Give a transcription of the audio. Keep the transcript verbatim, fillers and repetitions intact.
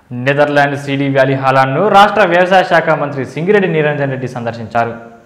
Netherland CD valley హాలాండ్ను రాష్ట్ర వ్యవసాయ శాఖ మంత్రి సింగిరెడ్డి నిరంజన్ రెడ్డి సందర్శించారు.